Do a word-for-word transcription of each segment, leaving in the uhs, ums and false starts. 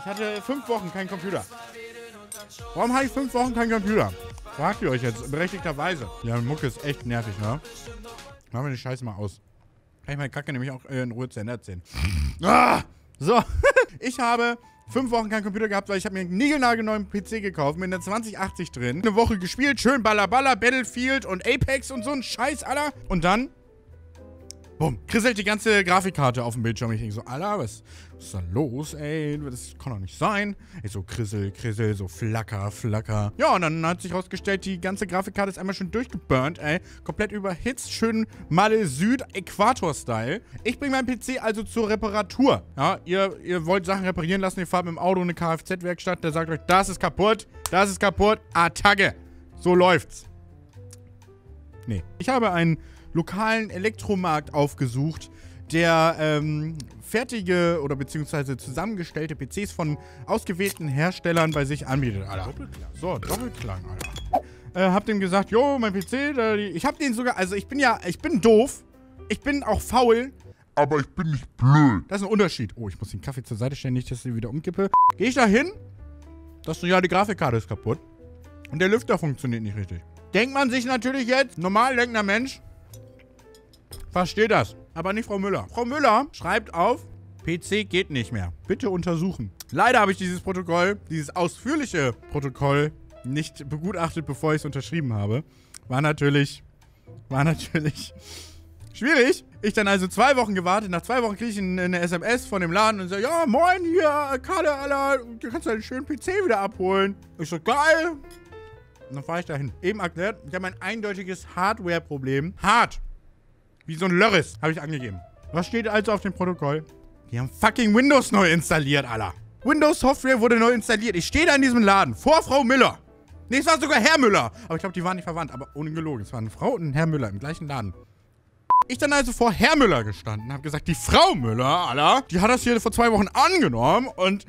Ich hatte fünf Wochen keinen Computer. Warum habe ich fünf Wochen keinen Computer? Fragt ihr euch jetzt, berechtigterweise. Ja, Mucke ist echt nervig, ne? Machen wir den Scheiß mal aus. Kann ich meine Kacke nämlich auch in Ruhe zu Ende erzählen. Ah! So, ich habe fünf Wochen keinen Computer gehabt, weil ich habe mir einen niegelnagelneuen P C gekauft mit einer zwanzig achtzig drin. Eine Woche gespielt, schön Baller Baller, Battlefield und Apex und so ein Scheiß, Alter. Und dann, bumm, krisselt die ganze Grafikkarte auf dem Bildschirm. Ich denke so, Alter, was, was ist da los, ey? Das kann doch nicht sein. Ich so, krissel, krissel, so flacker, flacker. Ja, und dann hat sich rausgestellt, die ganze Grafikkarte ist einmal schon durchgeburnt, ey. Komplett überhitzt, schön Malle Süd, Äquator-Style. Ich bringe meinen P C also zur Reparatur. Ja, ihr, ihr wollt Sachen reparieren lassen, ihr fahrt mit dem Auto in eine Kfz-Werkstatt, der sagt euch, das ist kaputt, das ist kaputt, Attacke. So läuft's. Nee. Ich habe einen lokalen Elektromarkt aufgesucht, der ähm, fertige oder beziehungsweise zusammengestellte P Cs von ausgewählten Herstellern bei sich anbietet, Alter. Doppelklang. So, Doppelklang, Alter. Äh, hab dem gesagt, jo, mein P C, der, ich hab den sogar, also ich bin ja, ich bin doof, ich bin auch faul, aber ich bin nicht blöd. Das ist ein Unterschied. Oh, ich muss den Kaffee zur Seite stellen, nicht, dass ich den wieder umkippe. Geh ich da hin, dass so, ja, die Grafikkarte ist kaputt und der Lüfter funktioniert nicht richtig. Denkt man sich natürlich jetzt, normal denkender Mensch, versteht das. Aber nicht Frau Müller. Frau Müller schreibt auf, P C geht nicht mehr. Bitte untersuchen. Leider habe ich dieses Protokoll, dieses ausführliche Protokoll nicht begutachtet, bevor ich es unterschrieben habe. War natürlich, war natürlich schwierig. Ich dann also zwei Wochen gewartet. Nach zwei Wochen kriege ich eine S M S von dem Laden und sage, ja, moin, hier, Kalle, Alter, du kannst deinen schönen P C wieder abholen. Ich so, geil. Und dann fahre ich dahin. Eben erklärt, ich habe ein eindeutiges Hardware-Problem. Hard. Wie so ein Lörris, habe ich angegeben. Was steht also auf dem Protokoll? Die haben fucking Windows neu installiert, Alter. Windows-Software wurde neu installiert. Ich stehe da in diesem Laden, vor Frau Müller. Nee, es war sogar Herr Müller. Aber ich glaube, die waren nicht verwandt. Aber ohne gelogen. Es war eine Frau und ein Herr Müller im gleichen Laden. Ich dann also vor Herr Müller gestanden, habe gesagt, die Frau Müller, Alter, die hat das hier vor zwei Wochen angenommen und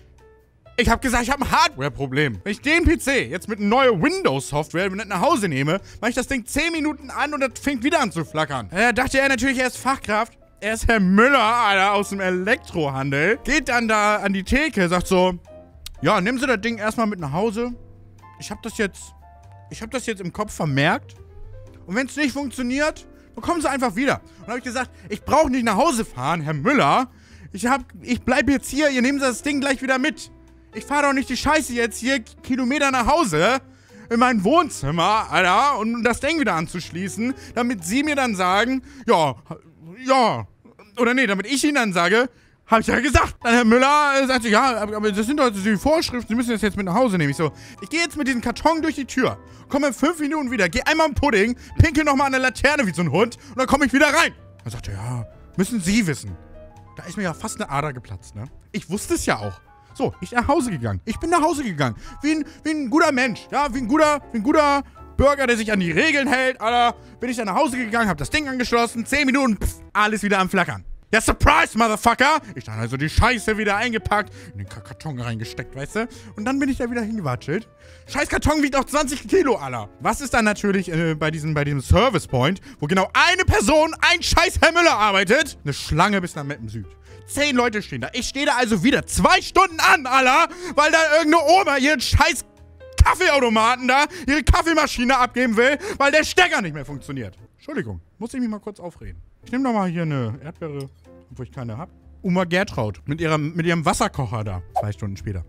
ich habe gesagt, ich habe ein Hardware-Problem. Wenn ich den P C jetzt mit neuer Windows-Software mit nach Hause nehme, mache ich das Ding zehn Minuten an und das fängt wieder an zu flackern. Da dachte er natürlich, er ist Fachkraft. Er ist Herr Müller, Alter, aus dem Elektrohandel. Geht dann da an die Theke, sagt so, ja, nehmen Sie das Ding erstmal mit nach Hause. Ich habe das jetzt, ich habe das jetzt im Kopf vermerkt. Und wenn es nicht funktioniert, dann kommen Sie einfach wieder. Und dann habe ich gesagt, ich brauche nicht nach Hause fahren, Herr Müller. Ich, hab, ich bleibe jetzt hier, ihr nehmt das Ding gleich wieder mit. Ich fahre doch nicht die Scheiße jetzt hier Kilometer nach Hause in mein Wohnzimmer, Alter, um das Ding wieder anzuschließen, damit Sie mir dann sagen, ja, ja, oder nee, damit ich Ihnen dann sage, hab ich ja gesagt. Dann Herr Müller äh, sagte, ja, aber das sind doch die Vorschriften, Sie müssen das jetzt mit nach Hause nehmen. Ich so, ich gehe jetzt mit diesem Karton durch die Tür, komme in fünf Minuten wieder, gehe einmal im Pudding, pinkel nochmal an der Laterne wie so ein Hund und dann komme ich wieder rein. Dann sagte er, ja, müssen Sie wissen. Da ist mir ja fast eine Ader geplatzt, ne? Ich wusste es ja auch. So, ich bin nach Hause gegangen. Ich bin nach Hause gegangen. Wie ein, wie ein guter Mensch. Ja, wie ein guter, wie ein guter Bürger, der sich an die Regeln hält. Alter, bin ich dann nach Hause gegangen, hab das Ding angeschlossen. Zehn Minuten, pff, alles wieder am Flackern. Ja, Surprise, Motherfucker! Ich dann also die Scheiße wieder eingepackt, in den Karton reingesteckt, weißt du? Und dann bin ich da wieder hingewatschelt. Scheiß Karton wiegt auch zwanzig Kilo, Alter. Was ist dann natürlich äh, bei, diesem, bei diesem Service Point, wo genau eine Person, ein scheiß Herr Müller arbeitet? Eine Schlange bis nach Meppen Süd. Zehn Leute stehen da. Ich stehe da also wieder zwei Stunden an, Alter, weil da irgendeine Oma ihren scheiß Kaffeeautomaten da, ihre Kaffeemaschine abgeben will, weil der Stecker nicht mehr funktioniert. Entschuldigung, muss ich mich mal kurz aufreden. Ich nehme doch mal hier eine Erdbeere, obwohl ich keine habe. Oma Gertraud mit, ihrer, mit ihrem Wasserkocher da. Zwei Stunden später.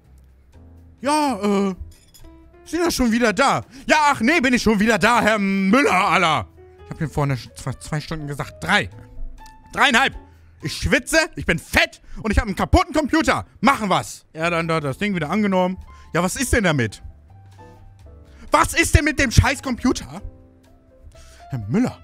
Ja, äh, sind ja schon wieder da. Ja, ach nee, bin ich schon wieder da, Herr Müller, Alter. Ich habe mir vorne vor zwei Stunden gesagt, drei. Dreieinhalb. Ich schwitze, ich bin fett und ich habe einen kaputten Computer. Machen was. Er dann da das Ding wieder angenommen. Ja, was ist denn damit? Was ist denn mit dem scheiß Computer? Herr Müller.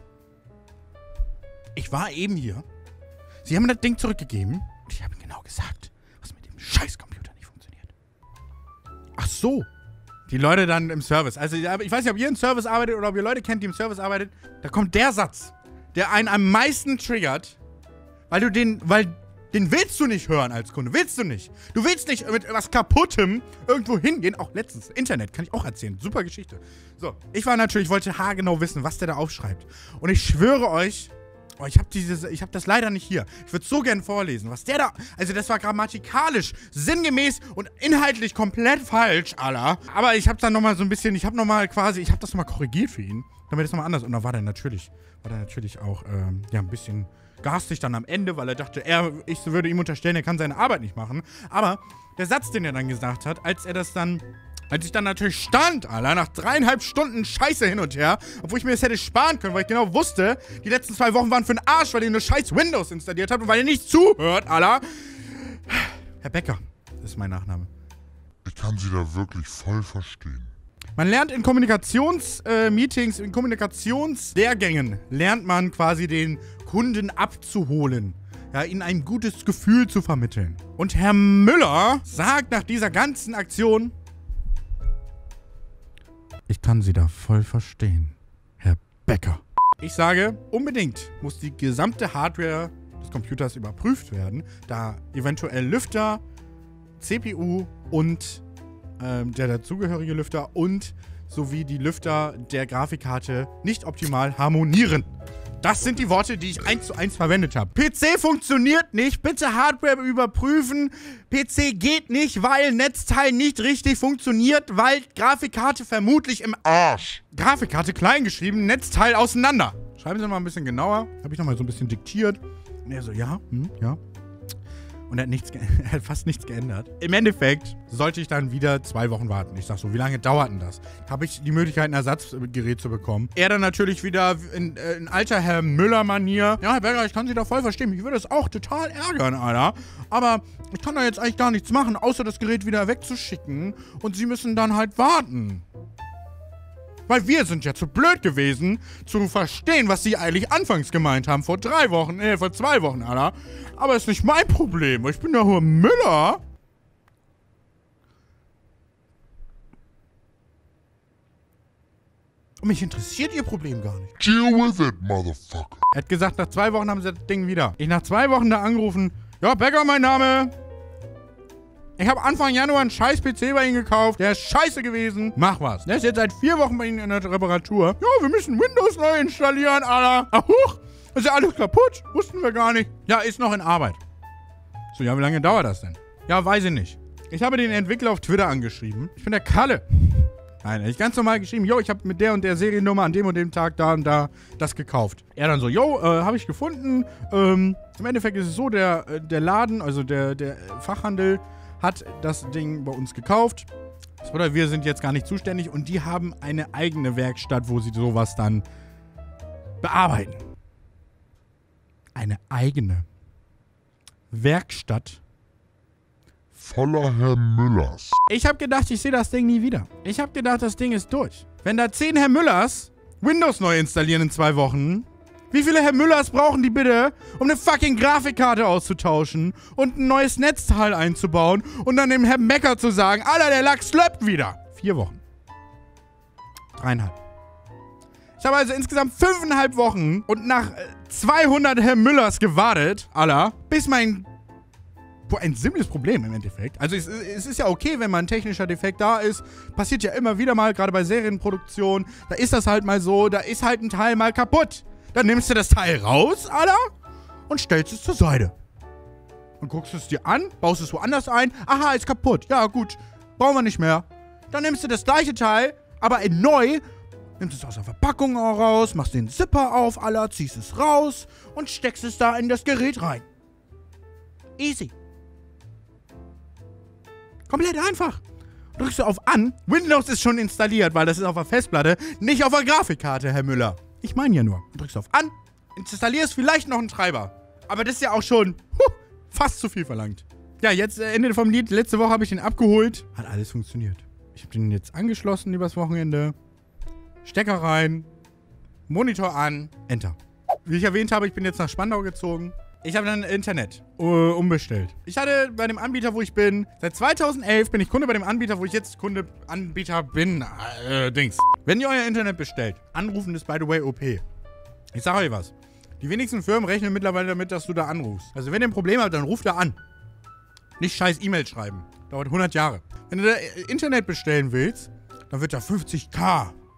Ich war eben hier. Sie haben mir das Ding zurückgegeben. Und ich habe Ihnen genau gesagt, was mit dem scheiß Computer nicht funktioniert. Ach so. Die Leute dann im Service. Also, ich weiß nicht, ob ihr im Service arbeitet oder ob ihr Leute kennt, die im Service arbeitet. Da kommt der Satz, der einen am meisten triggert. Weil du den, weil den willst du nicht hören als Kunde. Willst du nicht. Du willst nicht mit was Kaputtem irgendwo hingehen. Auch letztens, Internet, kann ich auch erzählen. Super Geschichte. So, ich war natürlich, wollte haargenau wissen, was der da aufschreibt. Und ich schwöre euch, Oh, ich habe dieses, ich habe das leider nicht hier. Ich würde so gern vorlesen, was der da, also das war grammatikalisch, sinngemäß und inhaltlich komplett falsch, Alter. Aber ich habe dann nochmal so ein bisschen, ich habe nochmal quasi, ich habe das nochmal korrigiert für ihn, damit es nochmal anders. Und da war der natürlich, war der natürlich auch, ähm, ja, ein bisschen garstig dann am Ende, weil er dachte, er, ich würde ihm unterstellen, er kann seine Arbeit nicht machen. Aber der Satz, den er dann gesagt hat, als er das dann... Als ich dann natürlich stand, Alter, nach dreieinhalb Stunden Scheiße hin und her, obwohl ich mir das hätte sparen können, weil ich genau wusste, die letzten zwei Wochen waren für den Arsch, weil ihr nur scheiß Windows installiert habt und weil ihr nicht zuhört, Alter. Herr Becker, das ist mein Nachname. Ich kann Sie da wirklich voll verstehen. Man lernt in Kommunikationsmeetings, äh, in Kommunikationslehrgängen, lernt man quasi den Kunden abzuholen. Ja, ihnen ein gutes Gefühl zu vermitteln. Und Herr Müller sagt nach dieser ganzen Aktion... Ich kann Sie da voll verstehen, Herr Becker. Ich sage, unbedingt muss die gesamte Hardware des Computers überprüft werden, da eventuell Lüfter, C P U und ähm, der dazugehörige Lüfter und sowie die Lüfter der Grafikkarte nicht optimal harmonieren. Das sind die Worte, die ich eins zu eins verwendet habe. P C funktioniert nicht. Bitte Hardware überprüfen. P C geht nicht, weil Netzteil nicht richtig funktioniert, weil Grafikkarte vermutlich im Arsch. Grafikkarte klein geschrieben, Netzteil auseinander. Schreiben Sie mal ein bisschen genauer. Habe ich nochmal so ein bisschen diktiert. Und er so, ja, hm, ja. Und er hat, nichts er hat fast nichts geändert. Im Endeffekt sollte ich dann wieder zwei Wochen warten. Ich sag so, wie lange dauert denn das? Habe ich die Möglichkeit, ein Ersatzgerät zu bekommen. Er dann natürlich wieder in, äh, in alter Herr Müller-Manier. Ja, Herr Berger, ich kann Sie da voll verstehen. Mich würde es auch total ärgern, Alter. Aber ich kann da jetzt eigentlich gar nichts machen, außer das Gerät wieder wegzuschicken. Und Sie müssen dann halt warten. Weil wir sind ja zu blöd gewesen, zu verstehen, was sie eigentlich anfangs gemeint haben. Vor drei Wochen, äh, vor zwei Wochen, Alter. Aber ist nicht mein Problem. Ich bin ja nur Müller. Und mich interessiert ihr Problem gar nicht. Deal with it, motherfucker. Er hat gesagt, nach zwei Wochen haben sie das Ding wieder. Ich nach zwei Wochen da angerufen. Ja, Becker, mein Name. Ich habe Anfang Januar einen scheiß P C bei Ihnen gekauft. Der ist scheiße gewesen. Mach was. Der ist jetzt seit vier Wochen bei Ihnen in der Reparatur. Ja, wir müssen Windows neu installieren, Alter. Ach, huch. Ist ja alles kaputt. Wussten wir gar nicht. Ja, ist noch in Arbeit. So, ja, wie lange dauert das denn? Ja, weiß ich nicht. Ich habe den Entwickler auf Twitter angeschrieben. Ich bin der Kalle. Nein, ich ganz normal geschrieben, yo, ich habe mit der und der Seriennummer an dem und dem Tag da und da das gekauft. Er dann so, yo, äh, habe ich gefunden. Ähm, im Endeffekt ist es so, der, äh, der Laden, also der, der Fachhandel, hat das Ding bei uns gekauft. Oder wir sind jetzt gar nicht zuständig und die haben eine eigene Werkstatt, wo sie sowas dann bearbeiten. Eine eigene Werkstatt. Voller Herr Müllers. Ich habe gedacht, ich sehe das Ding nie wieder. Ich habe gedacht, das Ding ist durch. Wenn da zehn Herr Müllers Windows neu installieren in zwei Wochen... Wie viele Herr Müllers brauchen die bitte, um eine fucking Grafikkarte auszutauschen und ein neues Netzteil einzubauen und dann dem Herrn Becker zu sagen, Alter, der Lachs slöppt wieder. Vier Wochen. Dreieinhalb. Ich habe also insgesamt fünfeinhalb Wochen und nach zweihundert Herr Müllers gewartet, Alter, bis mein... Boah, ein simples Problem im Endeffekt. Also es, es ist ja okay, wenn mal ein technischer Defekt da ist. Passiert ja immer wieder mal, gerade bei Serienproduktion. Da ist das halt mal so, da ist halt ein Teil mal kaputt. Dann nimmst du das Teil raus, Alter, und stellst es zur Seite. Und guckst es dir an, baust es woanders ein. Aha, ist kaputt. Ja, gut. Brauchen wir nicht mehr. Dann nimmst du das gleiche Teil, aber in neu, nimmst es aus der Verpackung auch raus, machst den Zipper auf, Alter, ziehst es raus und steckst es da in das Gerät rein. Easy. Komplett einfach. Drückst du auf An. Windows ist schon installiert, weil das ist auf der Festplatte, nicht auf der Grafikkarte, Herr Müller. Ich meine ja nur. Du drückst auf An, installierst vielleicht noch einen Treiber. Aber das ist ja auch schon huh, fast zu viel verlangt. Ja, jetzt äh, Ende vom Lied. Letzte Woche habe ich den abgeholt. Hat alles funktioniert. Ich habe den jetzt angeschlossen übers Wochenende. Stecker rein. Monitor an. Enter. Wie ich erwähnt habe, ich bin jetzt nach Spandau gezogen. Ich habe dann Internet uh, umbestellt. Ich hatte bei dem Anbieter, wo ich bin, seit zweitausendelf bin ich Kunde bei dem Anbieter, wo ich jetzt Kunde, Anbieter bin. Äh, Dings. Wenn ihr euer Internet bestellt, anrufen ist by the way O P. Ich sage euch was. Die wenigsten Firmen rechnen mittlerweile damit, dass du da anrufst. Also wenn ihr ein Problem habt, dann ruft da an. Nicht scheiß E-Mail schreiben. Dauert hundert Jahre. Wenn du da Internet bestellen willst, dann wird da fünfzig K,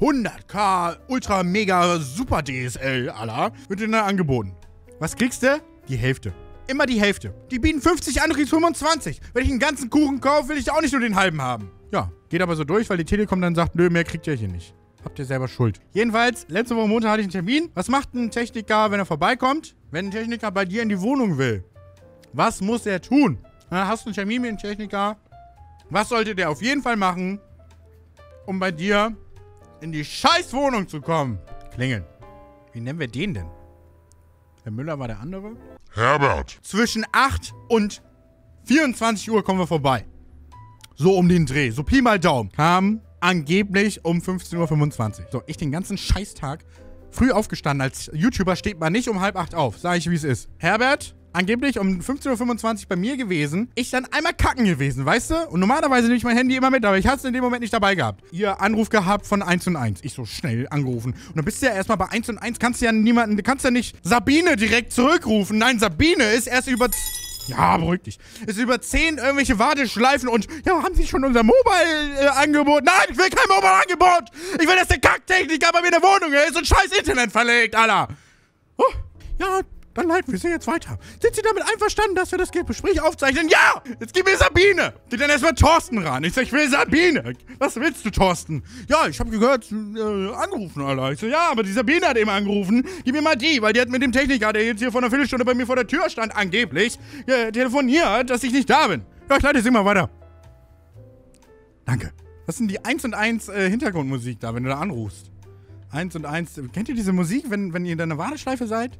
hunderttausend Ultra Mega Super D S L, Alter, wird dir dann angeboten. Was kriegst du? Die Hälfte. Immer die Hälfte. Die bieten fünfzig an, du kriegst fünfundzwanzig. Wenn ich einen ganzen Kuchen kaufe, will ich auch nicht nur den halben haben. Ja, geht aber so durch, weil die Telekom dann sagt, nö, mehr kriegt ihr hier nicht. Habt ihr selber Schuld. Jedenfalls, letzte Woche Montag hatte ich einen Termin. Was macht ein Techniker, wenn er vorbeikommt? Wenn ein Techniker bei dir in die Wohnung will. Was muss er tun? Na, hast du einen Termin mit einem Techniker? Was sollte der auf jeden Fall machen, um bei dir in die Scheißwohnung zu kommen? Klingeln. Wie nennen wir den denn? Herr Müller war der andere? Herbert. Zwischen acht und vierundzwanzig Uhr kommen wir vorbei. So um den Dreh. So Pi mal Daumen. Kam angeblich um fünfzehn Uhr fünfundzwanzig. So, ich den ganzen Scheißtag früh aufgestanden. Als YouTuber steht man nicht um halb acht auf. Sag ich, wie es ist. Herbert, angeblich um fünfzehn Uhr fünfundzwanzig bei mir gewesen. Ich dann einmal kacken gewesen, weißt du? Und normalerweise nehme ich mein Handy immer mit, aber ich hatte es in dem Moment nicht dabei gehabt. Ihr Anruf gehabt von eins und eins. Ich so schnell angerufen. Und dann bist du ja erstmal bei eins und eins. Kannst du ja niemanden, du kannst ja nicht Sabine direkt zurückrufen. Nein, Sabine ist erst über... Ja, beruhig dich. Ist über zehn irgendwelche Warteschleifen und... Ja, haben Sie schon unser Mobile-Angebot? Nein, ich will kein Mobile-Angebot! Ich will, dass der Kacktechniker bei mir in der Wohnung ist und scheiß Internet verlegt, Alter! Oh, ja... Dann leiten wir sie jetzt weiter. Sind Sie damit einverstanden, dass wir das Gespräch aufzeichnen? Ja! Jetzt gib mir Sabine! Geht dann erstmal Thorsten ran. Ich sag, ich will Sabine. Was willst du, Thorsten? Ja, ich habe gehört, äh, angerufen, Alter. Ich so, ja, aber die Sabine hat eben angerufen. Gib mir mal die, weil die hat mit dem Techniker, der jetzt hier vor einer Viertelstunde bei mir vor der Tür stand, angeblich, äh, telefoniert, dass ich nicht da bin. Ja, ich leite sie mal weiter. Danke. Was ist denn die eins und eins äh, Hintergrundmusik da, wenn du da anrufst? eins und eins. Kennt ihr diese Musik, wenn, wenn ihr in einer Warteschleife seid?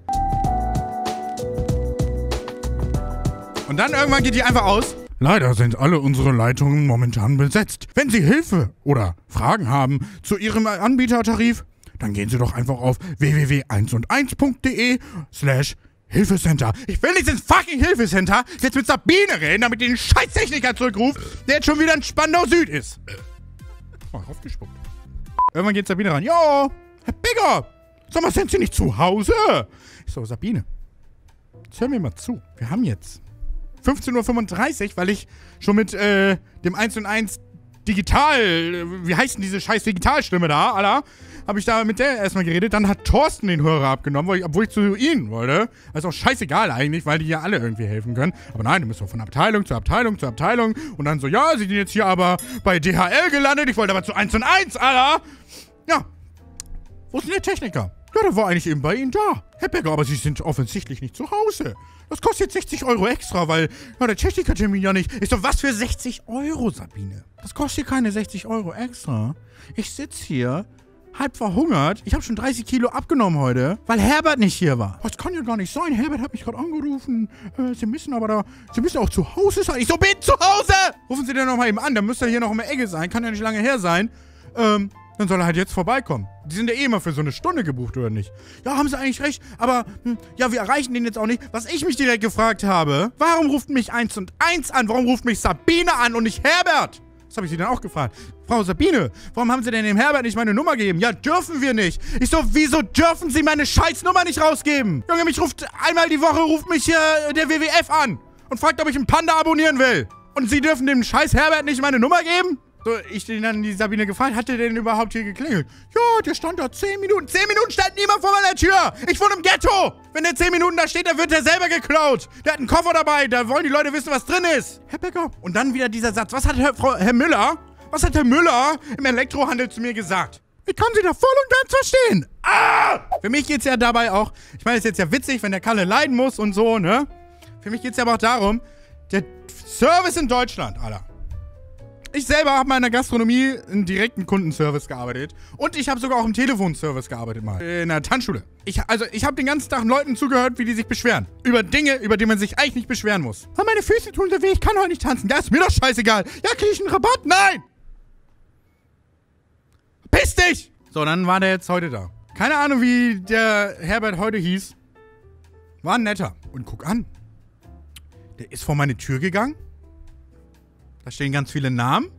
Und dann irgendwann geht die einfach aus. Leider sind alle unsere Leitungen momentan besetzt. Wenn Sie Hilfe oder Fragen haben zu Ihrem Anbietertarif, dann gehen Sie doch einfach auf w w w punkt eins und eins punkt de slash Hilfecenter. Ich will nicht ins fucking Hilfecenter jetzt mit Sabine reden, damit die den Scheißtechniker zurückruft, der jetzt schon wieder in Spandau Süd ist. Oh, aufgespuckt. Irgendwann geht Sabine ran. Jo, Herr Bigger, sag mal, sind Sie nicht zu Hause? Ich so, Sabine, jetzt hör mir mal zu. Wir haben jetzt fünfzehn Uhr fünfunddreißig, weil ich schon mit äh, dem eins und eins Digital, wie heißt denn diese scheiß Digitalstimme da, Alter, habe ich da mit der erstmal geredet. Dann hat Thorsten den Hörer abgenommen, weil ich, obwohl ich zu ihnen wollte. Also auch scheißegal eigentlich, weil die ja alle irgendwie helfen können. Aber nein, du bist doch von Abteilung zu Abteilung zu Abteilung. Und dann so, ja, sie sind jetzt hier aber bei D H L gelandet. Ich wollte aber zu eins und eins, Alter. Ja. Wo ist denn der Techniker? Ja, der war eigentlich eben bei Ihnen da. Herr Becker, aber Sie sind offensichtlich nicht zu Hause. Das kostet jetzt sechzig Euro extra, weil ja, der Technikertermin ja nicht... Ist doch was für sechzig Euro, Sabine? Das kostet keine sechzig Euro extra. Ich sitze hier, halb verhungert. Ich habe schon dreißig Kilo abgenommen heute, weil Herbert nicht hier war. Das kann ja gar nicht sein. Herbert hat mich gerade angerufen. Äh, Sie müssen aber da... Sie müssen auch zu Hause sein. Ich so, bin zu Hause! Rufen Sie den noch mal eben an. Der müsste hier noch in der Ecke sein. Kann ja nicht lange her sein. Ähm... Dann soll er halt jetzt vorbeikommen. Die sind ja eh immer für so eine Stunde gebucht, oder nicht? Ja, haben sie eigentlich recht. Aber, hm, ja, wir erreichen den jetzt auch nicht. Was ich mich direkt gefragt habe, warum ruft mich eins und eins an? Warum ruft mich Sabine an und nicht Herbert? Das habe ich sie dann auch gefragt. Frau Sabine, warum haben sie denn dem Herbert nicht meine Nummer gegeben? Ja, dürfen wir nicht. Ich so, wieso dürfen sie meine Scheißnummer nicht rausgeben? Junge, mich ruft einmal die Woche, ruft mich hier der W W F an und fragt, ob ich einen Panda abonnieren will. Und sie dürfen dem scheiß Herbert nicht meine Nummer geben? So, ich den dann die Sabine gefragt, hat der denn überhaupt hier geklingelt? Ja, der stand da zehn Minuten. zehn Minuten stand niemand vor meiner Tür. Ich wohne im Ghetto. Wenn der zehn Minuten da steht, dann wird der selber geklaut. Der hat einen Koffer dabei. Da wollen die Leute wissen, was drin ist. Herr Becker. Und dann wieder dieser Satz. Was hat Herr, Frau, Herr Müller, was hat Herr Müller im Elektrohandel zu mir gesagt? Ich kann Sie da voll und ganz verstehen. Ah! Für mich geht's ja dabei auch, ich meine, es ist jetzt ja witzig, wenn der Kalle leiden muss und so, ne? Für mich geht's ja aber auch darum, der Service in Deutschland, Alter. Ich selber habe mal in der Gastronomie einen direkten Kundenservice gearbeitet. Und ich habe sogar auch im Telefonservice gearbeitet mal. In der Tanzschule. Ich, also ich habe den ganzen Tag Leuten zugehört, wie die sich beschweren. Über Dinge, über die man sich eigentlich nicht beschweren muss. Aber meine Füße tun so weh, ich kann heute nicht tanzen. Ja, ist mir doch scheißegal. Ja, kriege ich einen Rabatt? Nein! Piss dich! So, dann war der jetzt heute da. Keine Ahnung, wie der Herbert heute hieß. War ein netter. Und guck an. Der ist vor meine Tür gegangen. Da stehen ganz viele Namen.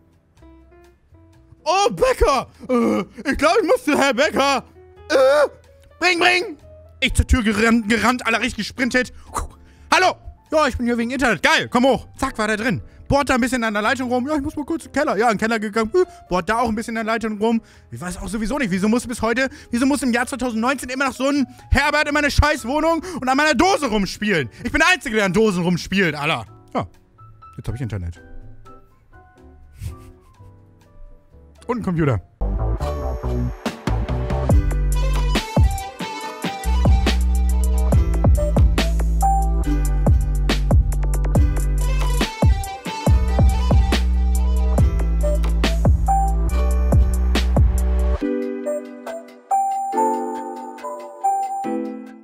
Oh, Becker! Äh, ich glaube, ich muss zu Herr Becker. Äh, bring, bring! Ich zur Tür gerannt, gerannt, aller richtig gesprintet. Hallo! Ja, ich bin hier wegen Internet. Geil, komm hoch. Zack, war der drin. Bohrt da ein bisschen an der Leitung rum. Ja, ich muss mal kurz in den Keller. Ja, in den Keller gegangen. Bohrt da auch ein bisschen an der Leitung rum. Ich weiß auch sowieso nicht, wieso muss bis heute, wieso muss im Jahr zwanzig neunzehn immer noch so ein Herbert in meine Scheißwohnung und an meiner Dose rumspielen? Ich bin der Einzige, der an Dosen rumspielt, Alter. Ja, jetzt habe ich Internet. Und einen Computer.